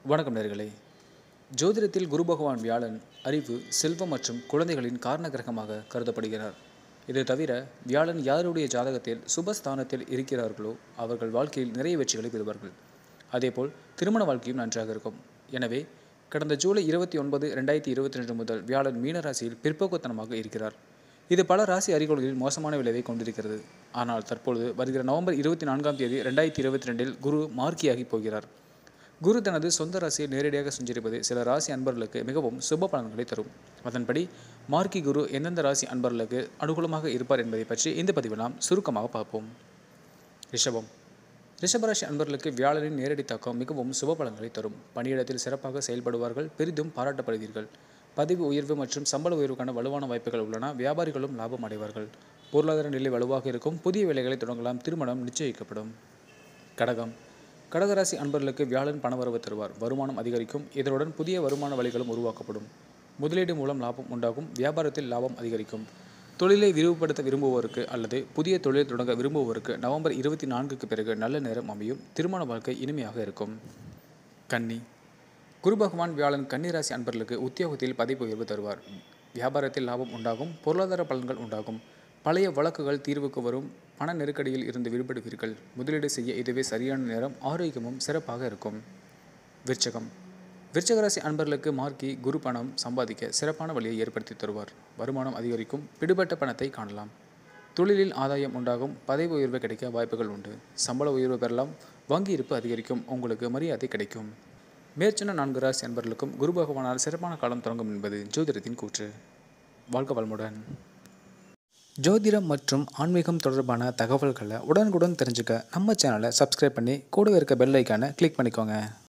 வணக்கம் நேயர்களே. ஜோதிடத்தில் குரு பகவான் வியாழன் அறிவு, செல்வம் மற்றும் குழந்தைகளின் காரண கிரகமாக கருதப்படுகிறார். இது தவிர வியாழன் யாருடைய ஜாதகத்தில் சுபஸ்தானத்தில் இருக்கிறார்களோ அவர்கள் வாழ்க்கையில் நிறைய வெற்றிகளை பெறுவார்கள். அதேபோல் திருமண வாழ்க்கையும் நன்றாக இருக்கும். எனவே கடந்த ஜூலை 29, 2022 முதல் வியாழன் மீனராசியில் பிற்போக்குத்தனமாக இருக்கிறார். இது பல ராசி அறிகுறிகளில் மோசமான விளைவை கொண்டிருக்கிறது. ஆனால் தற்பொழுது வருகிற நவம்பர் 24ஆம் தேதி 2022 குரு மார்க்கியாகி போகிறார். குரு தனது சொந்த ராசியை நேரடியாக சஞ்சரிப்பது சில ராசி அன்பர்களுக்கு மிகவும் சுப பலன்களை தரும். அதன்படி மார்க்கி குரு எந்தெந்த ராசி அன்பர்களுக்கு அனுகூலமாக இருப்பார் என்பதை பற்றி இந்த பதிவில் நாம் சுருக்கமாக பார்ப்போம். ரிஷபம். ரிஷபராசி அன்பர்களுக்கு வியாழனின் நேரடி தாக்கம் மிகவும் சுப பலன்களை தரும். பணியிடத்தில் சிறப்பாக செயல்படுவார்கள், பெரிதும் பாராட்டப்படுவீர்கள். பதவி உயர்வு மற்றும் சம்பள உயர்வுக்கான வலுவான வாய்ப்புகள் உள்ளன. வியாபாரிகளும் லாபம் அடைவார்கள். பொருளாதார நிலை வலுவாக இருக்கும். புதிய வேலைகளை தொடங்கலாம். திருமணம் நிச்சயிக்கப்படும். கடகம். கடகராசி அன்பர்களுக்கு வியாழன் பணவரவு தருவார். வருமானம் அதிகரிக்கும். இதனுடன் புதிய வருமான வழிகளும் உருவாக்கப்படும். முதலீடு மூலம் லாபம் உண்டாகும். வியாபாரத்தில் லாபம் அதிகரிக்கும். தொழிலை விரிவுபடுத்த விரும்புவோருக்கு அல்லது புதிய தொழில் தொடங்க விரும்புவோருக்கு நவம்பர் 24க்கு பிறகு நல்ல நேரம் அமையும். திருமண வாழ்க்கை இனிமையாக இருக்கும். கன்னி. குரு பகவான் வியாழன் கன்னிராசி அன்பர்களுக்கு உத்தியோகத்தில் பதவி உயர்வு தருவார். வியாபாரத்தில் லாபம் உண்டாகும். பொருளாதார பலன்கள் உண்டாகும். பழைய வழக்குகள் தீர்வுக்கு வரும். பண நெருக்கடியில் இருந்து விடுபடுவீர்கள். முதலீடு செய்ய இதுவே சரியான நேரம். ஆரோக்கியமும் சிறப்பாக இருக்கும். விருச்சகம். விருச்சகராசி அன்பர்களுக்கு மார்க்கி குரு பணம் சம்பாதிக்க சிறப்பான வழியை ஏற்படுத்தி தருவார். வருமானம் அதிகரிக்கும். பிடிபட்ட பணத்தை காணலாம். தொழிலில் ஆதாயம் உண்டாகும். பதவி உயர்வு கிடைக்க வாய்ப்புகள் உண்டு. சம்பள உயர்வு பெறலாம். வங்கி இருப்பு அதிகரிக்கும். உங்களுக்கு மரியாதை கிடைக்கும். மேற்சொன்ன 4 ராசி அன்பர்களுக்கும் குரு பகவானால் சிறப்பான காலம் தொடங்கும் என்பது ஜோதிடத்தின் கூற்று. வாழ்க வளமுடன். ஜோதிடம் மற்றும் ஆன்மீகம் தொடர்பான தகவல்களை உடனுக்குடன் தெரிஞ்சுக்க நம்ம சேனலை சப்ஸ்கிரைப் பண்ணி கூடவே இருக்க பெல் ஐக்கானை கிளிக் பண்ணிக்கோங்க.